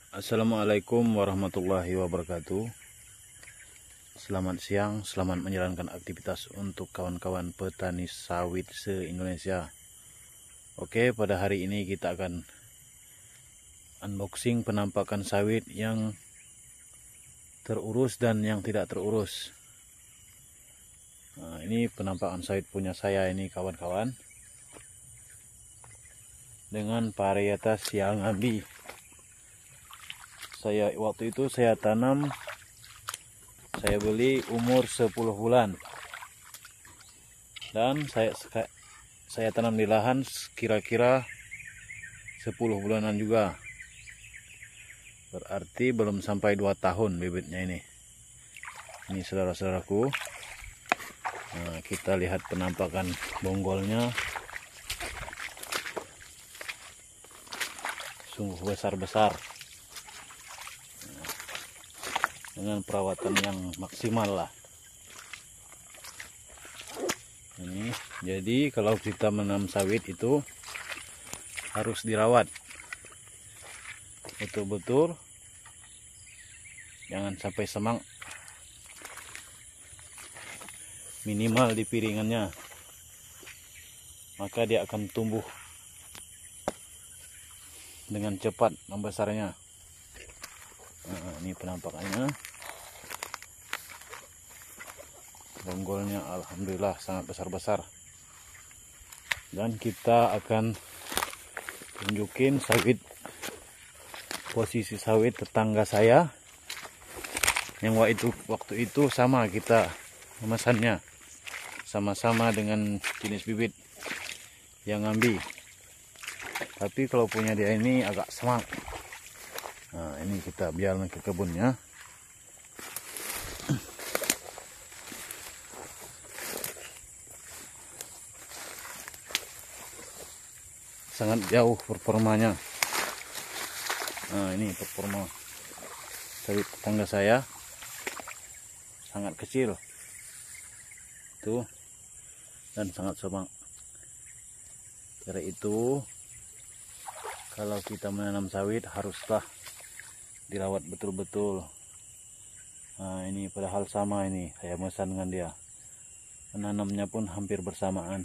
Assalamualaikum warahmatullahi wabarakatuh. Selamat siang, selamat menjalankan aktivitas untuk kawan-kawan petani sawit se-Indonesia. Oke, pada hari ini kita akan unboxing penampakan sawit yang terurus dan yang tidak terurus. Nah, ini penampakan sawit punya saya ini kawan-kawan, dengan varietas yang ambi. Waktu itu saya tanam, saya beli umur 10 bulan dan saya tanam di lahan kira-kira 10 bulanan juga, berarti belum sampai 2 tahun bibitnya ini saudara-saudaraku. Nah, kita lihat penampakan bonggolnya, sungguh besar-besar dengan perawatan yang maksimal lah. Ini jadi kalau kita menanam sawit itu harus dirawat betul-betul, jangan sampai semang, minimal di piringannya, maka dia akan tumbuh dengan cepat membesarnya. Nah, ini penampakannya, bonggolnya alhamdulillah sangat besar-besar. Dan kita akan tunjukin posisi sawit tetangga saya yang waktu itu sama, kita memesannya sama-sama dengan jenis bibit yang ambi, tapi kalau punya dia ini agak semak. Nah, ini kita biarkan ke kebunnya. Sangat jauh performanya. Nah, ini performa sawit tetangga saya sangat kecil tuh dan sangat semak. Karena itu kalau kita menanam sawit haruslah dirawat betul-betul. Nah, ini padahal sama, ini saya mesan dengan dia, menanamnya pun hampir bersamaan.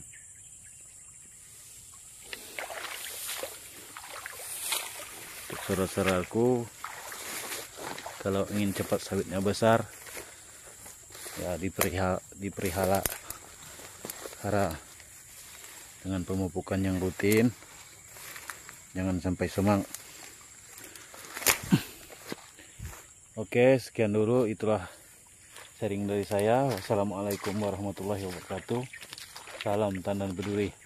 Untuk saudara-saudaraku, kalau ingin cepat sawitnya besar, ya dipelihara dengan pemupukan yang rutin, jangan sampai semang. Oke, sekian dulu, itulah sharing dari saya. Wassalamualaikum warahmatullahi wabarakatuh. Salam Tandan Peduli.